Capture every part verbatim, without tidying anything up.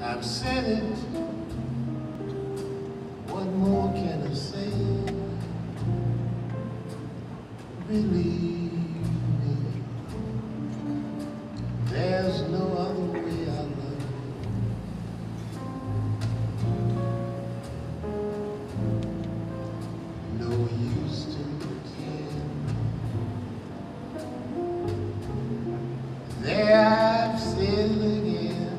I've said it. What more can I say? Believe me, there's no other way I love you. No use to pretend. There I've said it again.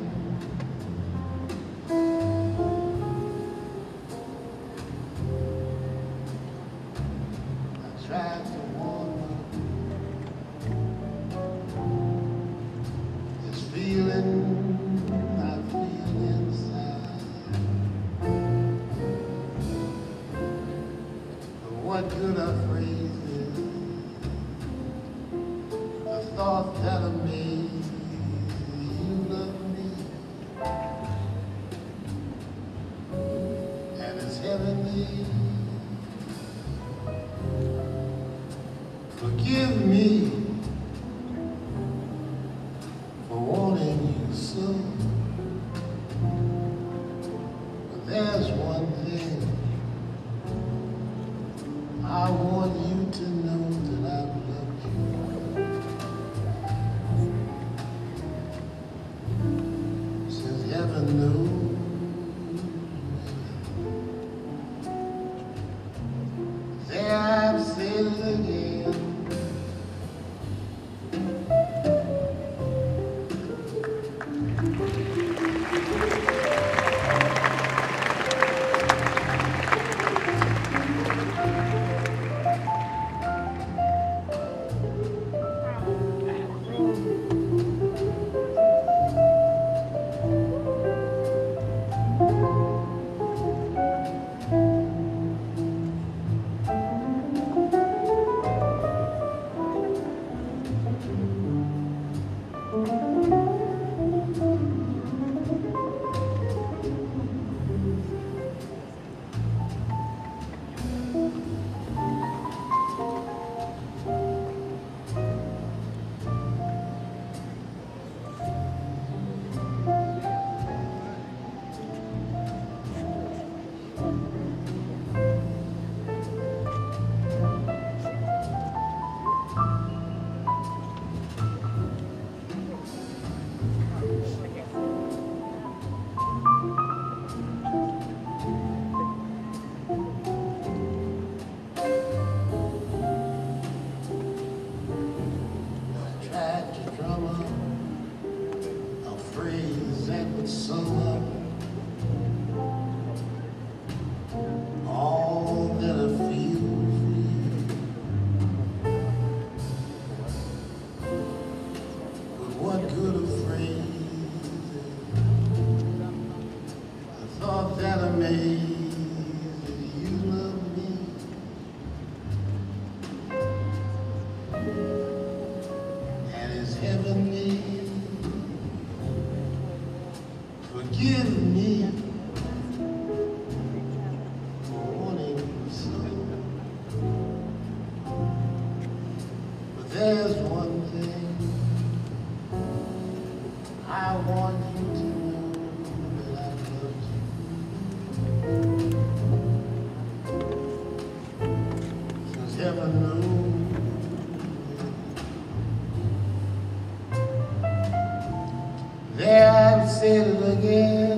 I tried to warn you. This feeling I feel inside. But what good are phrases? The thought that I made. Heavenly, forgive me for wanting you so. But there's one thing I want you to know, that I've loved you since heaven knew. I've said it again. That would sum up all that I feel for you. But what good of phrases? I thought that I made, that you love me. And it's heavenly. Forgive me for wanting you so. But there's one thing I want you to know, that I love you since heaven knows. There I've said it again.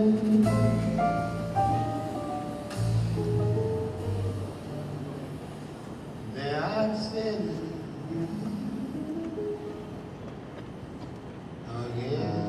There I've said it again.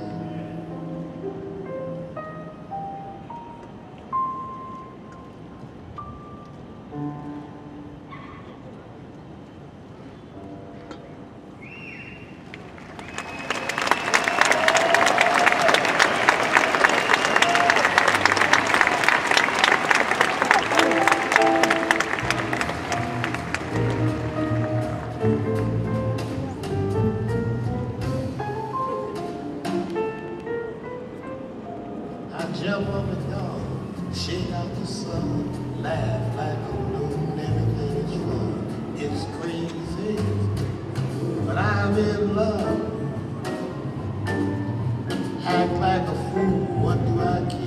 Jump up and down, shake out the sun, laugh like a balloon, everything is fun. It's crazy, but I'm in love. Act like a fool, what do I care?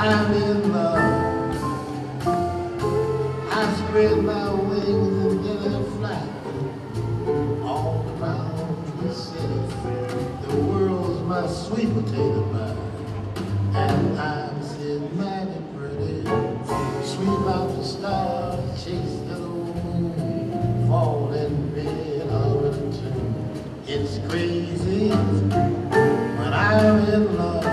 I'm in love. I spread my wings and then I fly all around the city. The world's my sweet potato pie, and I'm sitting mighty pretty. Sweep out the stars, chase the moon, fall in bed on a tune. It's crazy, but I'm in love.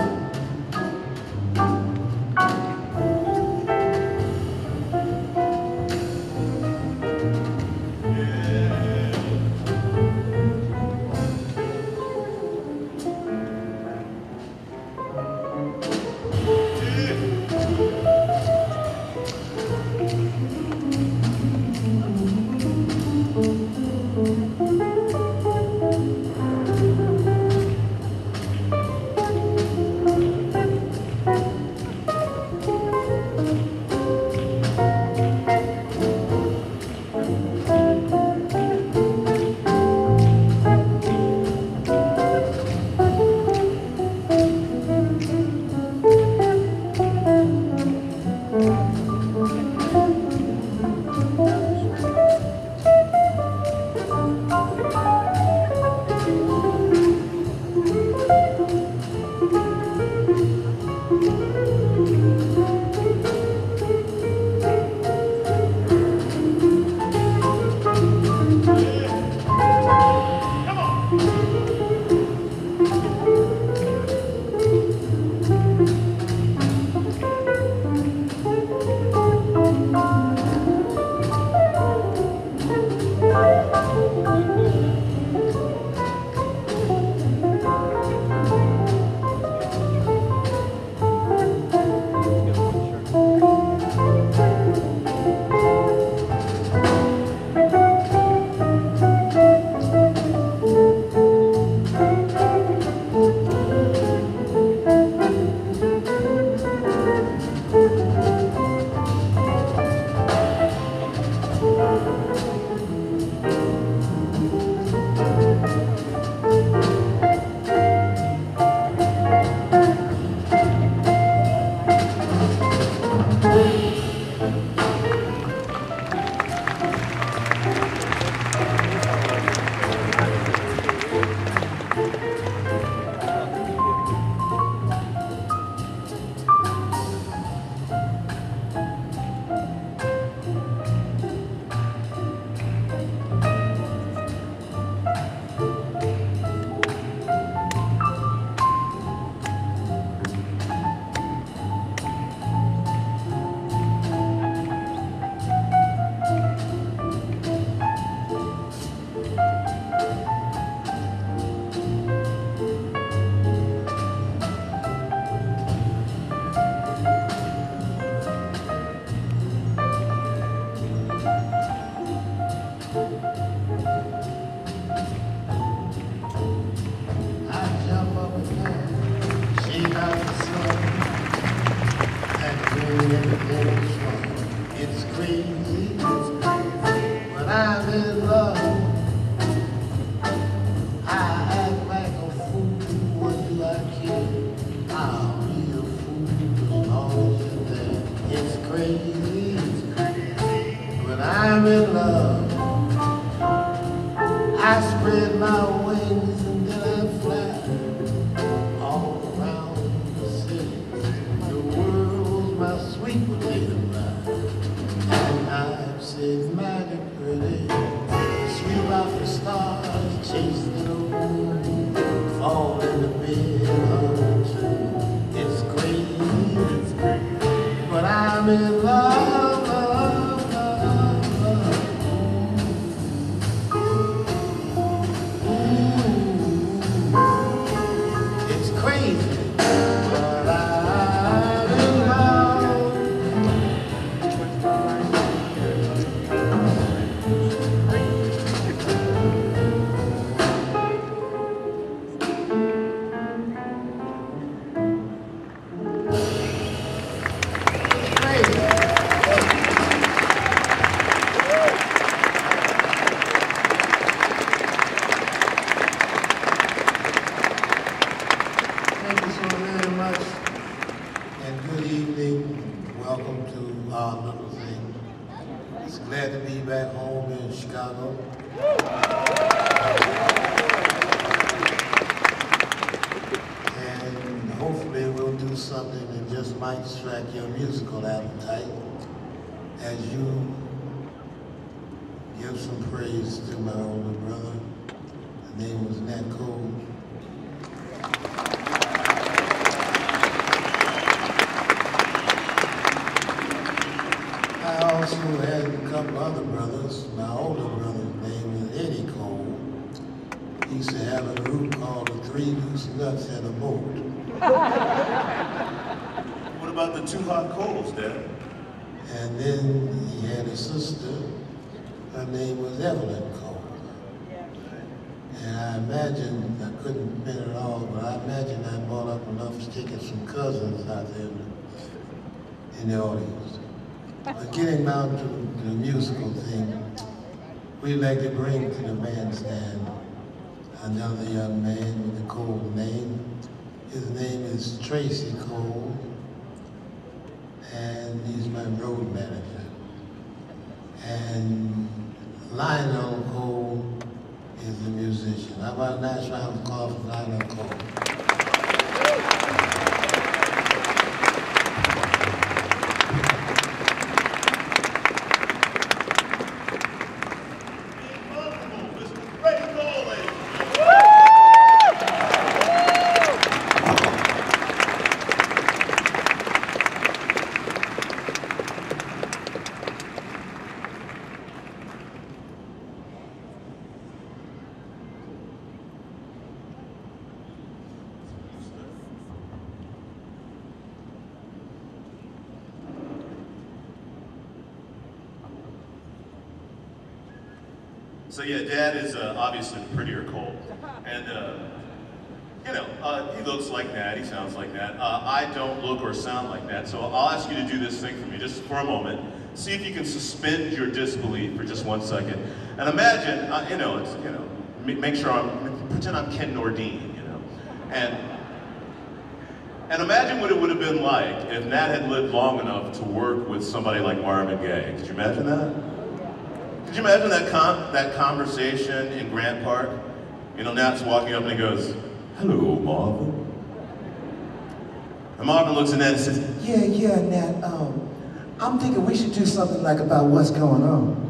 It's crazy, when I'm in love, I act like a fool. What do I care? I'll be a fool as long as you're there. It's crazy, when I'm in love, I spread my wings and then I fly all around the city. The world's my sweet potato pie, and I'm sitting mighty pretty. Sweep out the stars, chase the moon, fall in the bed of a tune. It's crazy, it's crazy, but I'm in love, love, love, love. It's crazy, but I'm in love. Crazy. Glad to be back home in Chicago. And hopefully we'll do something that just might strike your musical appetite as you give some praise to my older brother. His name was Nat Cole. I also had a couple other brothers. My older brother's name is Eddie Cole. He used to have a group called the Three Loose Nuts and a Boat. What about the Two Hot Coals, Dad? And then he had a sister. Her name was Evelyn Cole. And I imagine, I couldn't pin it all, but I imagine I brought up enough tickets from cousins out there in the, in the audience. But getting down to the musical thing, we'd like to bring to the bandstand another young man with a Cole name. His name is Tracy Cole, and he's my road manager. And Lionel Cole is the musician. How about a nice round of applause for Lionel Cole? So yeah, Dad is uh, obviously prettier Cole, and uh, you know, uh, he looks like Nat, he sounds like Nat. Uh, I don't look or sound like Nat, so I'll ask you to do this thing for me just for a moment. See if you can suspend your disbelief for just one second, and imagine, uh, you know, it's, you know, make sure I'm, pretend I'm Ken Nordine, you know, and and imagine what it would have been like if Nat had lived long enough to work with somebody like Marvin Gaye. Could you imagine that? Could you imagine that con that conversation in Grant Park? You know, Nat's walking up and he goes, "Hello, Marvin." And Marvin looks at Nat and says, Yeah, yeah, Nat, um, I'm thinking we should do something like about what's going on.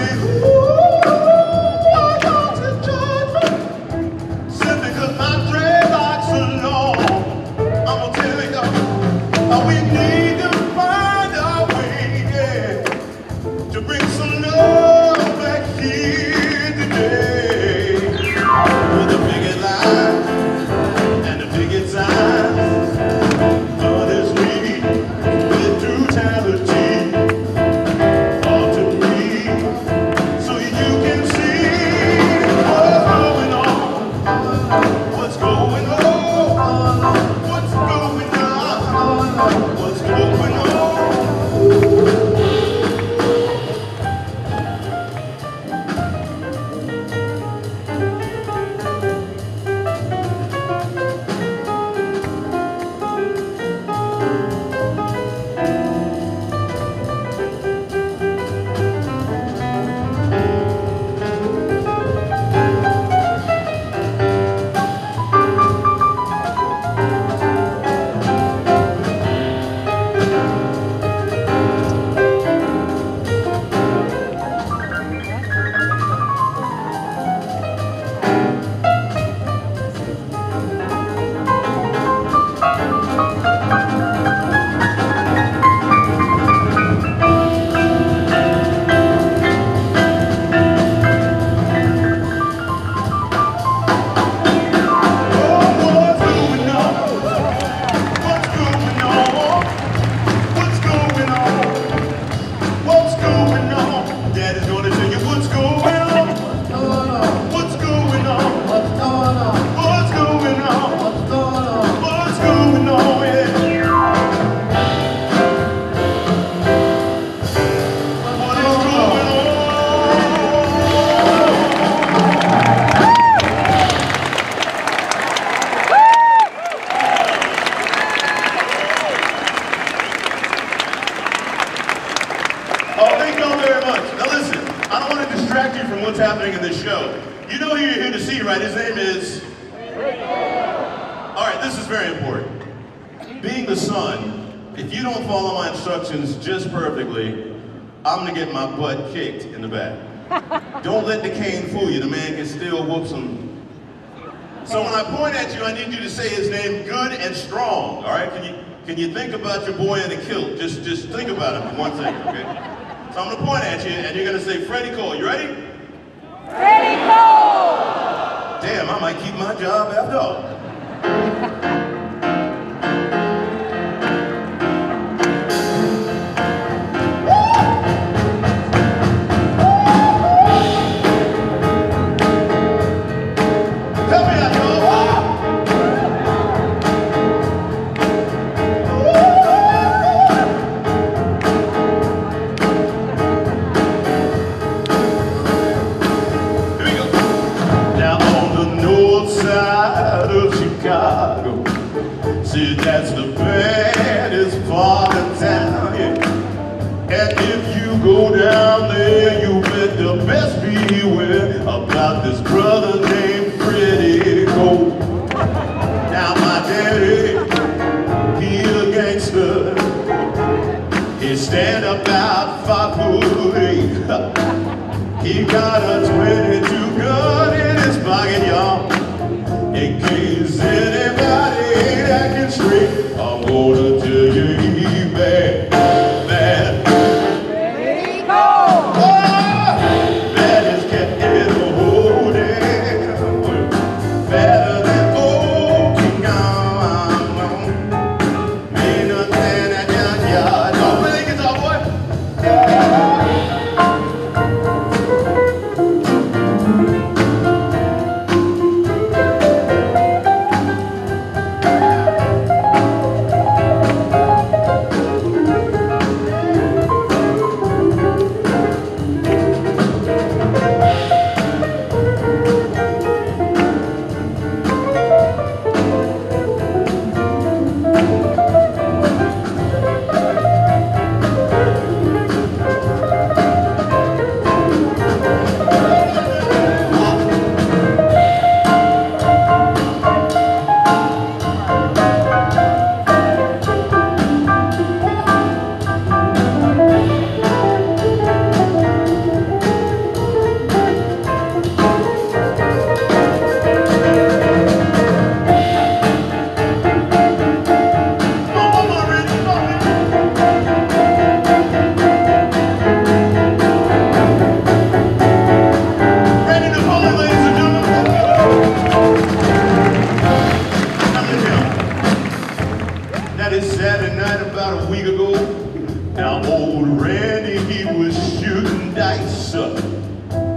what's happening in this show. You know who you're here to see, right? His name is... All right, this is very important. Being the son, if you don't follow my instructions just perfectly, I'm gonna get my butt kicked in the back. Don't let the cane fool you. The man can still whoop some. So when I point at you, I need you to say his name good and strong, all right? Can you, can you think about your boy in the kilt? Just, just think about him for one second, okay? So I'm gonna point at you, and you're gonna say Freddy Cole. You ready? Freddy Cole! Damn, I might keep my job after all. See, that's the baddest part of town, yeah. And if you go down there, you bet the best beware about this brother named Freddy Cole. Now my daddy, he a gangster. He stand about five foot eight. He got a twenty-two gun in his pocket, y'all. In case anybody ain't acting straight, I'm gonna tell you he bad, bad. Freddy Cole! Oh, baddest cat in the whole damn world. Better than old King Kong. Ain't nothing that young yard. Don't play the guitar, boy.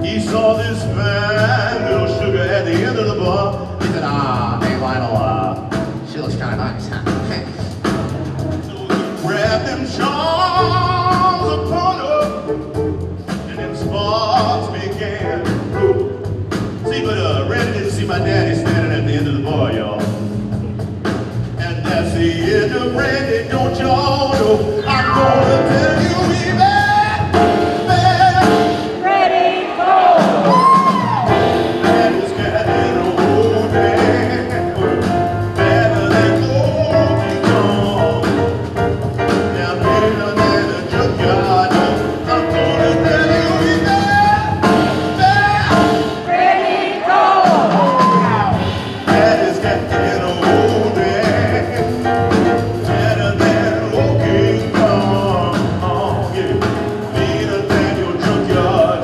He saw this fine little sugar at the end of the bar. He said, ah, hey Lionel, uh, she looks kind of nice, huh? So he grabbed them charms upon her, and them sparks began to grow. See, but uh, Randy didn't see my daddy standing at the end of the bar, y'all. And that's the end of Randy, don't y'all know? I'm gonna tell you we met, met. Freddy Cole. And it's getting old and better than gold be gone. Now better than a junkyard. I'm gonna tell you we met, met. Freddy Cole. And it's getting old and better than old King Kong. Yeah, meaner than your junkyard.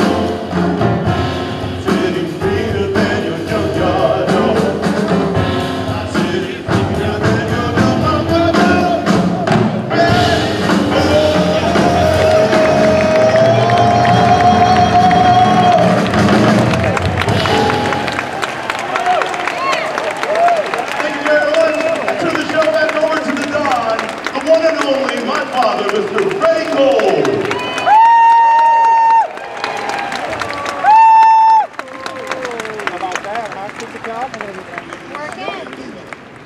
Said he's meaner than your junkyard. I said he's meaner than your junkyard. Thank you very much. I turn the show back over to the Don, the one and only, my father, Mister Freddy Cole. How about that, huh? Keep the job and everything. Working.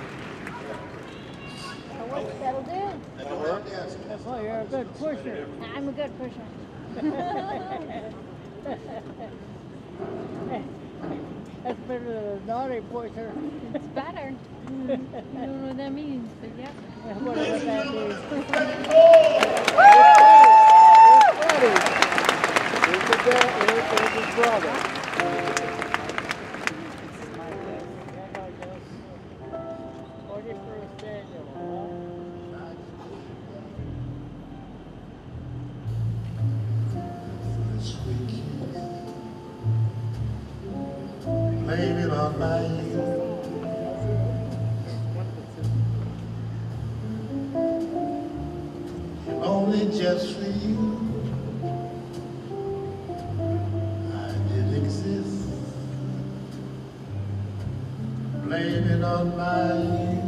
That'll do. That'll work? That's why you're a good pusher. I'm a good pusher. That's better than a naughty pusher. It's better. I don't know what that means, but yeah. Whatever that means. Freddy Cole! Here's Freddy. Here's the dad, here's, here's his brother. forty-first annual, Sweet kiss. Blame it on my youth. Only just for you I did exist. Blame it on my youth.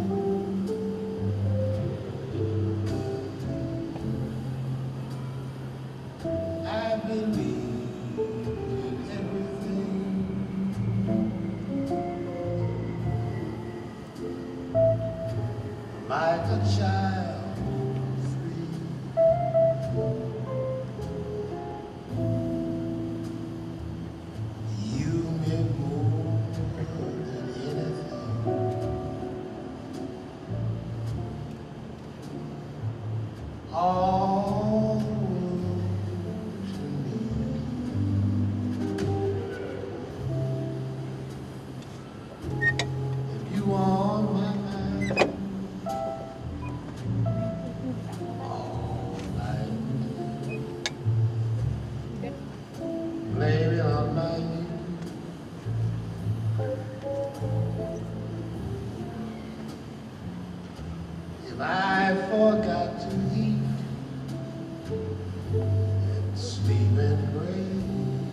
I believe in everything. Like a child free. You meant more than anything. All the world to me. If you are on my mind all night, blame it on my youth. If I forgot to eat and sleep and breathe,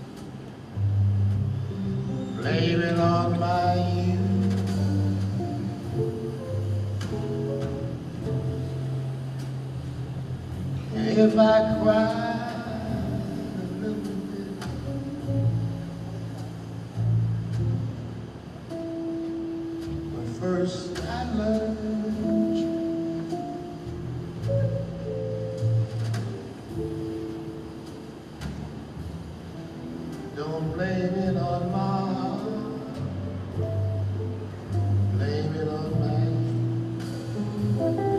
blame it on my youth. And if I cry a little bit, but first I learned you. Don't blame it on my heart, blame it on my youth.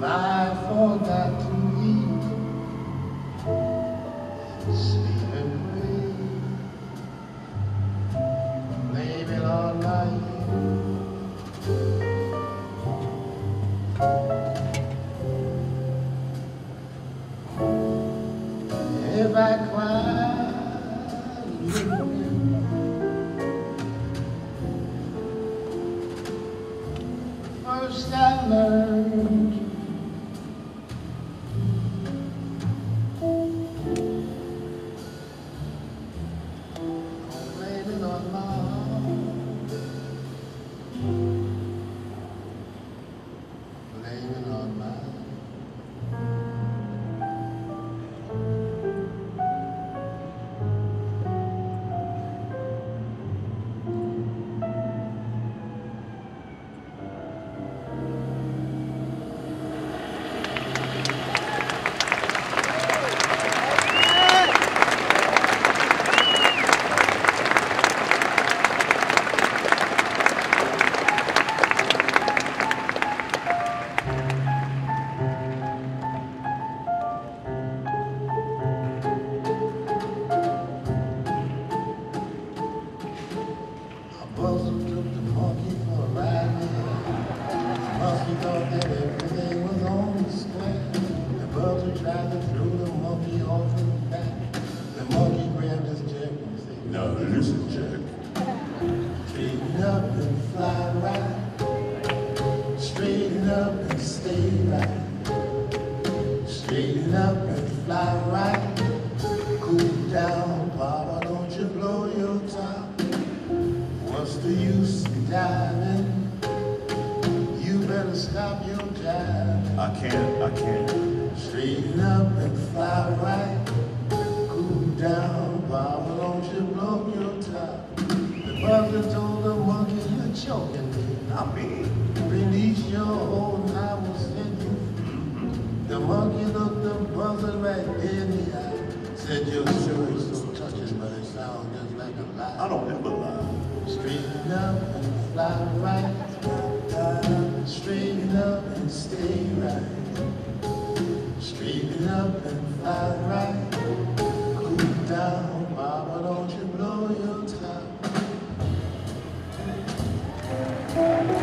I forgot to eat, sleep and breathe, blame it on my youth. If I cry, first I learned blame it on my heart, blame it on my Buzzard took the monkey for a ride there. The monkey thought that everything was on the square. The buzzard tried to throw the monkey off his back. The monkey grabbed his jack and said, No, listen, Jack. straighten up and fly right. Straighten up and stay right. Straighten up and fly right. Cool down, Papa, don't you blow your top. What's the use in diving? You better stop your diving. I can't, I can't. Straighten up and fly right. Cool down, Papa, don't you blow your top. The buzzard told the monkey, you're choking me. Not me. Release your hold and I will send you free. The monkey looked the buzzard right in the eye. Said your story's so touching, but it sounds just like a lie. I don't ever lie. Straighten up and fly right. Straighten up and stay right. Straighten up and fly right. Cool down, Mama, don't you blow your top.